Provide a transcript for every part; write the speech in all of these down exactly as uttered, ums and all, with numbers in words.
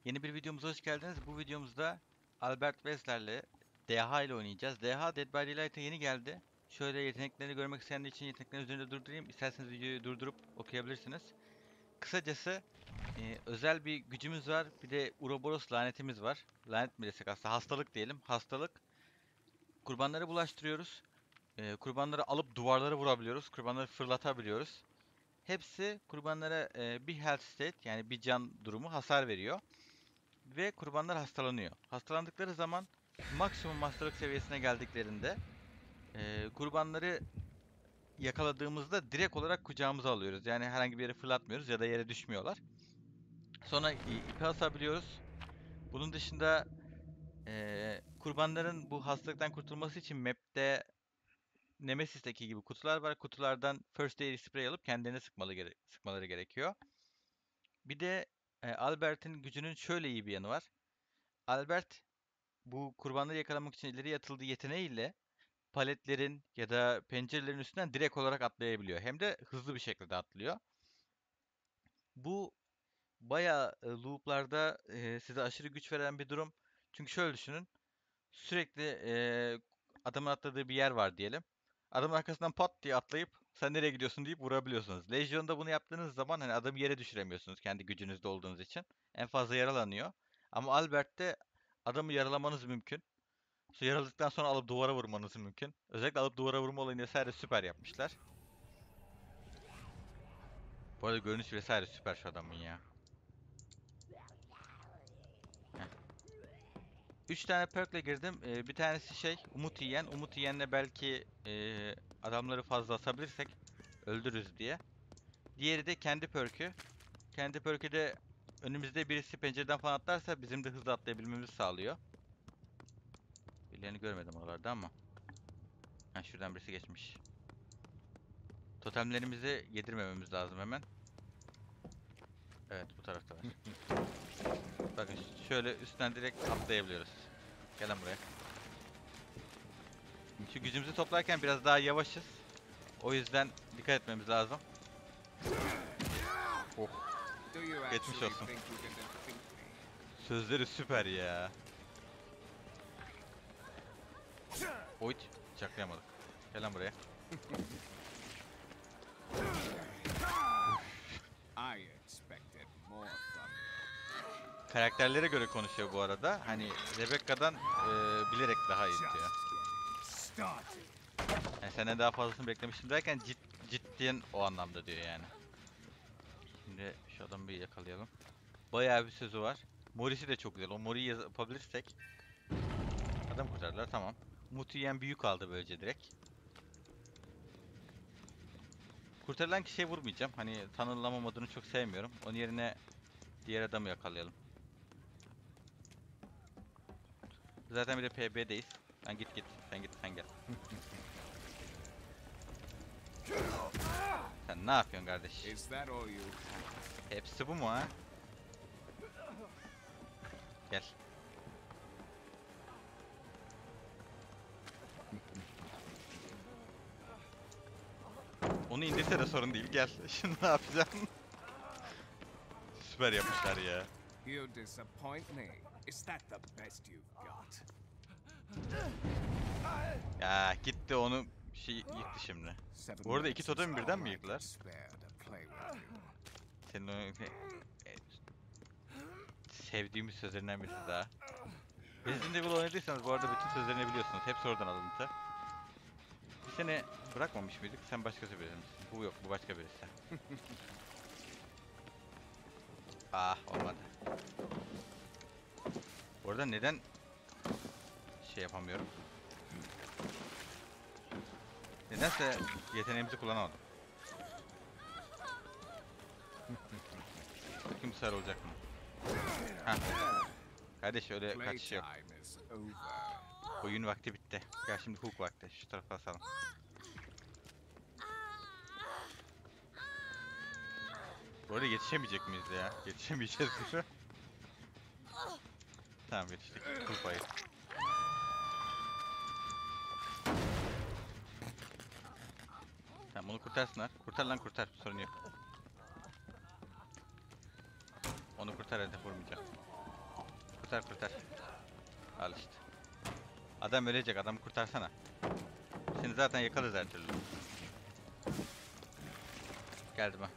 Yeni bir videomuza hoş geldiniz. Bu videomuzda Albert Wesker D H ile oynayacağız. D H Dead by Daylight'a yeni geldi. Şöyle yeteneklerini görmek isteyenler için yeteneklerin üzerinde durdurayım. İsterseniz videoyu durdurup okuyabilirsiniz. Kısacası e, özel bir gücümüz var. Bir de Uroboros lanetimiz var. Lanet mi desek aslında hastalık diyelim. Hastalık. Kurbanları bulaştırıyoruz. E, kurbanları alıp duvarlara vurabiliyoruz. Kurbanları fırlatabiliyoruz. Hepsi kurbanlara e, bir health state yani bir can durumu hasar veriyor. Ve kurbanlar hastalanıyor. Hastalandıkları zaman maksimum hastalık seviyesine geldiklerinde eee, kurbanları yakaladığımızda direkt olarak kucağımıza alıyoruz. Yani herhangi bir yere fırlatmıyoruz ya da yere düşmüyorlar. Sonra i- ipe asabiliyoruz. Bunun dışında eee, kurbanların bu hastalıktan kurtulması için map'te Nemesis'teki gibi kutular var. Kutulardan First Aid spray alıp kendilerine sıkmalı gere- sıkmaları gerekiyor. Bir de e, Albert'in gücünün şöyle iyi bir yanı var. Albert bu kurbanları yakalamak için ileri atıldığı yeteneğiyle paletlerin ya da pencerelerin üstünden direkt olarak atlayabiliyor. Hem de hızlı bir şekilde atlıyor. Bu bayağı e, loop'larda e, size aşırı güç veren bir durum. Çünkü şöyle düşünün. Sürekli e, adamın atladığı bir yer var diyelim. Adamın arkasından pat diye atlayıp sen nereye gidiyorsun deyip vurabiliyorsunuz. Legion'da bunu yaptığınız zaman hani adamı yere düşüremiyorsunuz kendi gücünüzde olduğunuz için. En fazla yaralanıyor. Ama Albert'te adamı yaralamanız mümkün. Su yaraladıktan sonra alıp duvara vurmanız mümkün. Özellikle alıp duvara vurma olayını vesaire süper yapmışlar. Bu arada görünüş vesaire süper şu adamın ya. Heh. Üç tane perk'le girdim. Ee, bir tanesi şey, Umut Yiyen. Umut Yiyen'le belki ee, adamları fazla asabilirsek öldürürüz diye. Diğeri de kendi perk'ü. Kendi perk'ü de önümüzde birisi pencereden falan atlarsa bizim de hızlı atlayabilmemizi sağlıyor. Birilerini görmedim oralarda ama. Ha, şuradan birisi geçmiş. Totemlerimizi yedirmememiz lazım hemen. Evet, bu taraftalar. Bakın şöyle üstten direkt atlayabiliyoruz. Gel lan buraya. Şu gücümüzü toplarken biraz daha yavaşız. O yüzden dikkat etmemiz lazım. Oh, Do you geçmiş actually olsun. think you can defeat me? Sözleri süper ya. Oyt, çaklayamadık. Gel lan buraya. I expected more from you. Karakterlere göre konuşuyor bu arada. Hani Rebecca'dan e, bilerek daha iyi Just diyor. getting started. Yani senden daha fazlasını beklemiştim derken cid, ciddiyen o anlamda diyor yani. Şimdi şu adamı bir yakalayalım. Bayağı bir sözü var. Morisi de çok güzel. O Mori'yi yaz- yapabilirsek adam kurtardılar, tamam. Umut yiyen büyük aldı böylece direkt. Kurtarılan kişiye vurmayacağım. Hani tanımlama çok sevmiyorum. Onun yerine diğer adamı yakalayalım. Zaten bir de P B'deyiz. Sen git git. Sen git sen gel. Sen ne yapıyorsun kardeş? Is that all you have? Hepsi bu mu ha? Gel. Onu indirse de sorun değil. Gel. Şimdi ne yapacaksın? Süper yapmışlar ya. You disappoint me. Is that the best you've got? Ya gitti onu şey yıktı şimdi. Seven Bu arada iki minutes is totemi birden all mi I can yıktılar? spare to play with you. Senin o e, e, sevdiğimiz sözlerinden birisi daha. Resident Evil oynadıysanız bu arada bütün sözlerini biliyorsunuz. Hepsi oradan alıntı. Biz seni bırakmamış mıydık? Sen başkası biri misin? Bu yok, bu başka birisi. Ah, olmadı. Bu arada neden şey yapamıyorum? Nedense yeteneğimizi kullanamadım. Bakayım bu sefer olacak mı? Hah. Kardeş öyle kaçış yok. Playtime is over. Oyun vakti bitti. Gel şimdi hook vakti. Şu tarafa asalım. Bu arada yetişemeyecek miyiz ya? Yetişemeyeceğiz gibi. Tamam yetiştik. Hook payı. Tamam onu kurtarsınlar. Kurtar lan kurtar. Sorun yok. Onu kurtar hadi vurmayacağım. Kurtar kurtar. Al işte. Adam ölecek, adamı kurtarsana. Seni zaten yakarız her türlü. Geldim ha.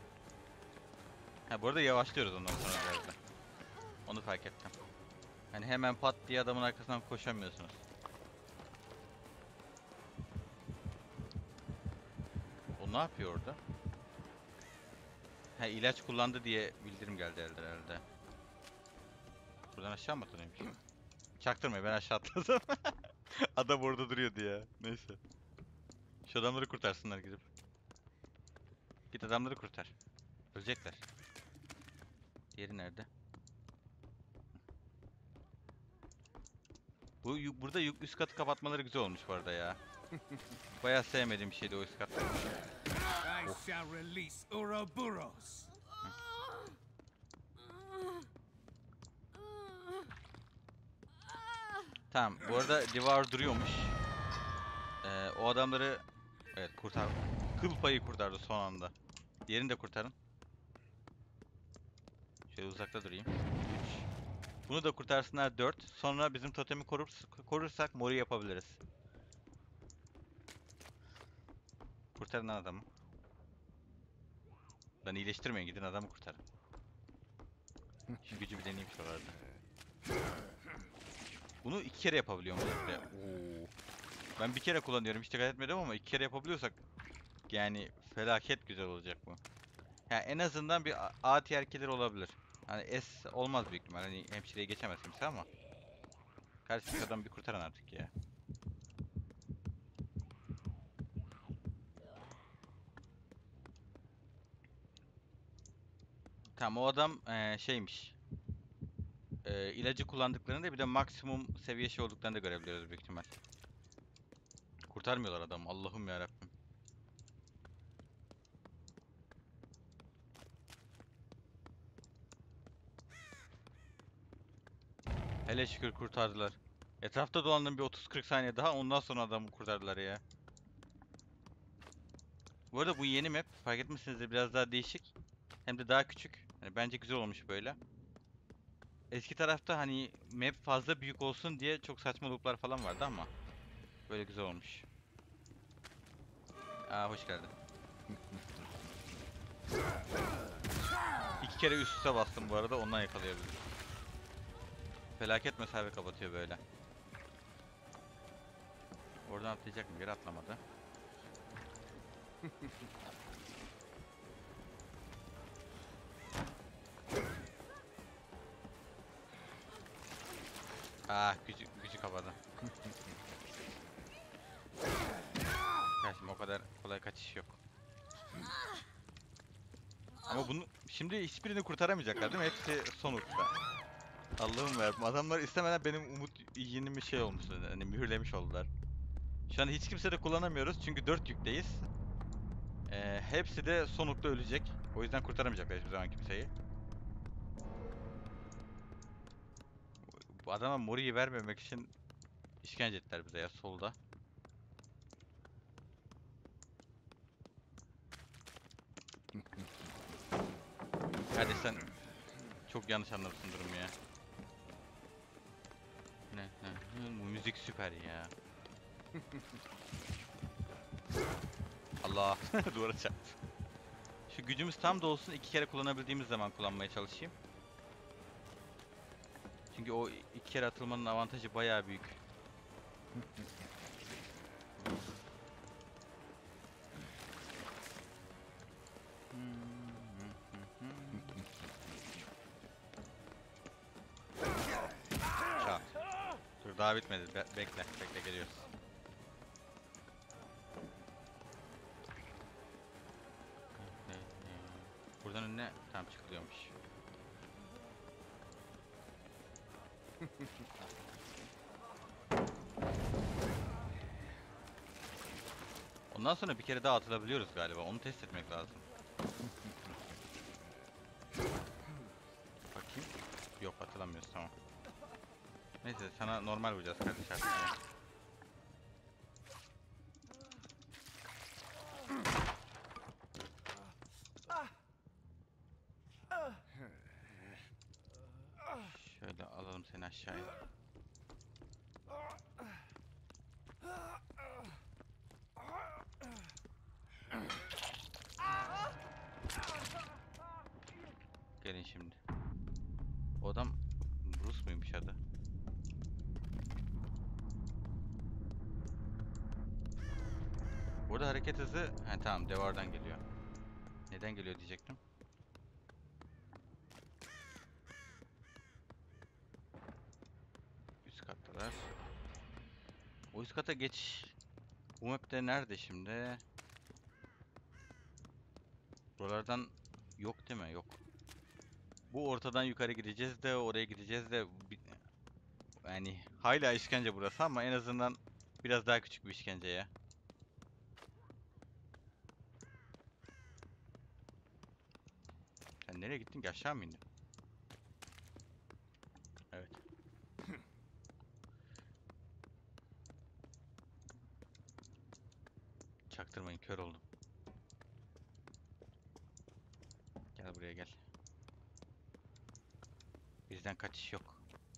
Ha bu arada yavaşlıyoruz ondan sonra biraz da. Onu fark ettim. Hani hemen pat diye adamın arkasından koşamıyorsunuz. O ne yapıyor orada? Ha ilaç kullandı diye bildirim geldi herhalde. Buradan aşağı mı atlanıyormuş? Çaktırmayın, ben aşağı atladım. Adam orada duruyordu ya. Neyse. Şu adamları kurtarsınlar gidip. Git adamları kurtar. Ölecekler. Diğeri nerede? Bu yu- burada yu- üst katı kapatmaları güzel olmuş bu arada ya. Bayağı sevmediğim bir şeydi o üst kat. I shall release Ouroboros. Tamam. Bu arada Devour duruyormuş. Ee, o adamları evet kurtar. Kıl payı kurtardı son anda. Diğerini de kurtarın. Şöyle uzakta durayım. üç. Bunu da kurtarsınlar dört. Sonra bizim totemi korur, korursak mori yapabiliriz. Kurtarın lan adamı. Lan iyileştirmeyin, gidin adamı kurtarın. Şu gücü bir deneyeyim şuralarda. Bunu iki kere yapabiliyorum böyle. Oo. Ben bir kere kullanıyorum, hiç dikkat etmedim ama iki kere yapabiliyorsak yani felaket güzel olacak bu. Yani en azından bir A A tier killer olabilir. Hani S olmaz büyük ihtimal. Hani hemşireyi geçemez kimse ama. Karşıdaki adamı bir kurtarın artık ya. Tamam o adam eee, şeymiş. Eee ilacı kullandıklarında bir de maksimum seviye şey olduklarını da görebiliyoruz büyük ihtimal. Kurtarmıyorlar adamı. Allah'ım yarabbim. Hele şükür kurtardılar. Etrafta dolandım bir otuz kırk saniye daha, ondan sonra adamı kurtardılar ya. Bu arada bu yeni map fark etmişsinizdir, biraz daha değişik. Hem de daha küçük. Hani bence güzel olmuş böyle. Eski tarafta hani map fazla büyük olsun diye çok saçma loop'lar falan vardı ama böyle güzel olmuş. Aa hoş geldin. İki kere üst üste bastım bu arada, ondan yakalayabilirim. Felaket mesafe kapatıyor böyle. Oradan atlayacak mı? Geri atlamadı. Ah gücü, gücü kapadı. Kardeşim o kadar kolay kaçış yok. Ama bunu şimdi hiçbirini kurtaramayacaklar değil mi? Hepsi son uçta. Allah'ım yarabbim, adamlar istemeden benim umut yinimi şey olmuş, hani mühürlemiş oldular. Şu an hiç kimse de kullanamıyoruz çünkü dört yükteyiz. Ee, hepsi de son nokta ölecek. O yüzden kurtaramayacaklar hiçbir zaman kimseyi. Bu adama Mori'yi vermemek için işkence ettiler bize ya solda. Hadi sen çok yanlış anlamışsın durumu ya. Ne, ne, bu müzik süper ya. Allah duvara çarptı. Şu gücümüz tam da olsun, iki kere kullanabildiğimiz zaman kullanmaya çalışayım. Çünkü o iki kere atılmanın avantajı bayağı büyük. Çat. Dur daha bitmedi. Be bekle, bekle geliyoruz. Buradan önüne tam çıkılıyormuş. Ondan sonra bir kere daha atılabiliyoruz galiba. Onu test etmek lazım. Bakayım. Yok atılamıyoruz, tamam. Neyse sana normal vuracağız kardeş artık ya. Şöyle alalım. Atalım seni aşağıya. Gelin şimdi. O adam Bruce muymuş adı? Burada hareket hızı... He tamam, devardan geliyor. Neden geliyor diyecektim. Üst kattalar. O üst kata geç... Bu map'te nerede şimdi? Buralardan yok değil mi? Yok. Bu ortadan yukarı gideceğiz de oraya gideceğiz de bi- yani hala işkence burası ama en azından biraz daha küçük bir işkence ya. Sen nereye gittin ki, aşağı mı indin? Evet. Çaktırmayın, kör oldum. Gel buraya gel. Bizden kaçış yok.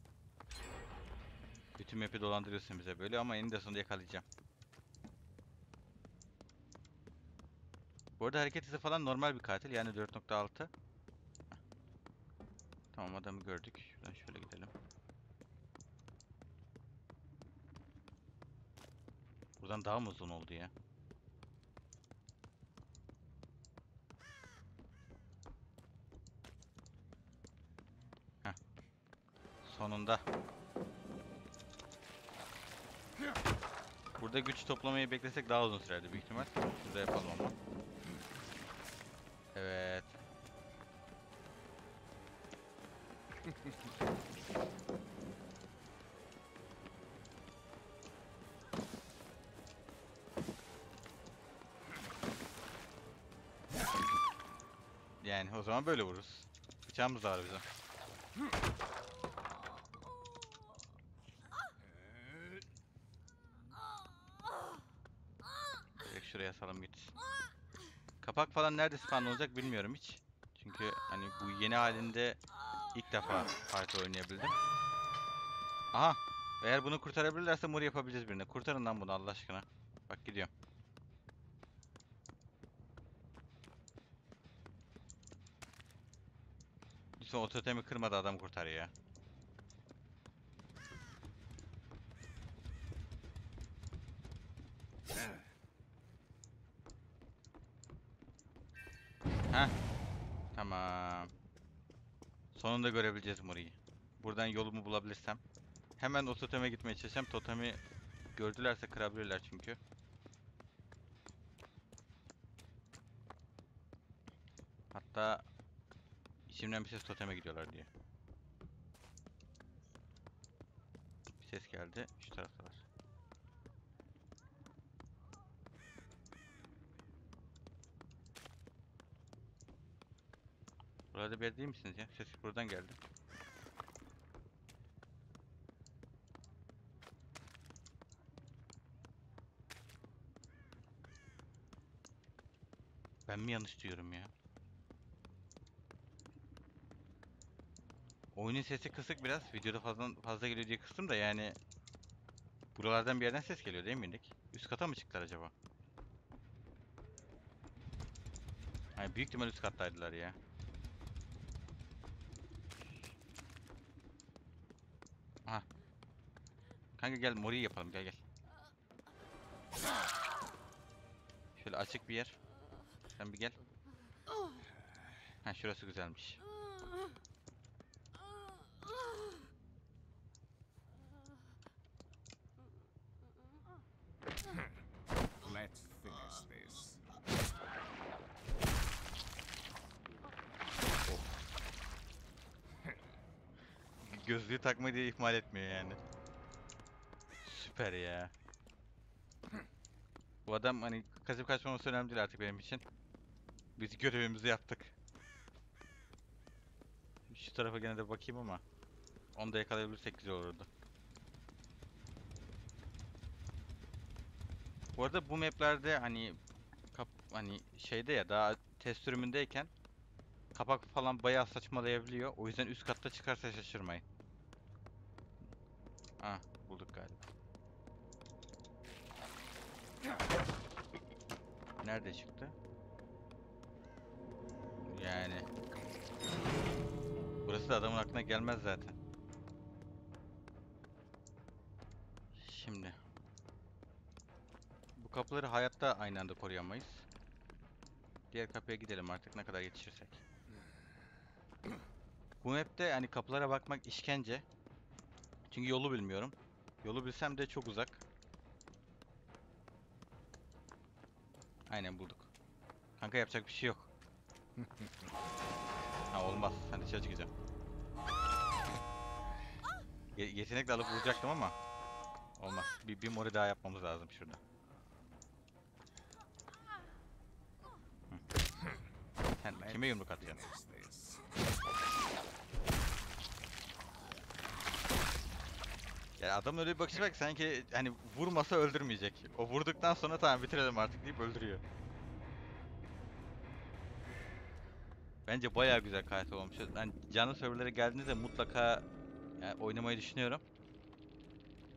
Bütün map'i dolandırıyorsun bize böyle ama eninde sonunda yakalayacağım. Bu arada hareket hızı falan normal bir katil, yani dört nokta altı. Tamam, adamı gördük. Şuradan şöyle gidelim. Buradan daha mı uzun oldu ya? Heh. Sonunda. Burada güç toplamayı beklesek daha uzun sürerdi büyük ihtimal. Şurada yapalım ama. Evet. Yani o zaman böyle vururuz. Bıçağımız da var bizim. Direkt şuraya asalım gitsin. Kapak falan nerede spawn olacak bilmiyorum hiç. Çünkü hani bu yeni halinde ilk defa parti oynayabildim. Aha! Eğer bunu kurtarabilirlerse mur yapabileceğiz birine. Kurtarın lan bunu Allah aşkına. Bak gidiyorum. Lütfen o totemi kırmadı, adam kurtarıyor ya. Heh. Tamam. Sonunda görebileceğiz Muri'yi. Buradan yolumu bulabilirsem. Hemen o toteme gitmeye çalışacağım. Totemi gördülerse kırabilirler çünkü. Hatta içimden bir ses toteme gidiyorlar diye. Bir ses geldi. Şu taraftalar. Burada bir yer değil misiniz ya? Ses buradan geldi. Ben mi yanlış duyuyorum ya? Oyunun sesi kısık biraz. Videoda fazla fazla geliyor diye kıstım da yani buralardan bir yerden ses geliyor değil miydik? Üst kata mı çıktılar acaba? Yani büyük ihtimal üst kattaydılar ya. Aha. Kanka gel Mori'yi yapalım, gel gel. Şöyle açık bir yer. Sen bir gel. Ha, şurası güzelmiş. Let's finish this. Gözlüğü takmayı diye ihmal etmiyor yani. Süper ya. Bu adam hani kaçıp kaçmaması önemli değil artık benim için. Biz görevimizi yaptık. Şu tarafa gene de bakayım ama onu da yakalayabilirsek güzel olurdu. Bu arada bu maplerde hani kap hani şeyde ya, daha test sürümündeyken kapak falan bayağı saçmalayabiliyor. O yüzden üst katta çıkarsa şaşırmayın. Ah, bulduk galiba. Nerede çıktı? Yani burası da adamın aklına gelmez zaten. Şimdi bu kapıları hayatta aynı anda koruyamayız. Diğer kapıya gidelim artık ne kadar yetişirsek. Bu map'te hani kapılara bakmak işkence. Çünkü yolu bilmiyorum. Yolu bilsem de çok uzak. Aynen bulduk. Kanka yapacak bir şey yok. Ha olmaz. Sen dışarı çıkacağım. Ye yetenekle alıp vuracaktım ama olmaz. Bir, bir mori daha yapmamız lazım şurada. Hı. Sen kime yumruk atacaksın? Finish this. Yani adam öyle bir bakışı var ki sanki hani vurmasa öldürmeyecek. O vurduktan sonra tamam bitirelim artık deyip öldürüyor. Bence bayağı güzel karakter olmuş. Ben canlı serverlere geldiğinizde mutlaka yani oynamayı düşünüyorum.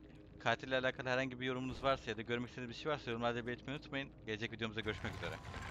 Katille alakalı herhangi bir yorumunuz varsa ya da görmek istediğiniz bir şey varsa yorumlarda belirtmeyi unutmayın. Gelecek videomuzda görüşmek üzere.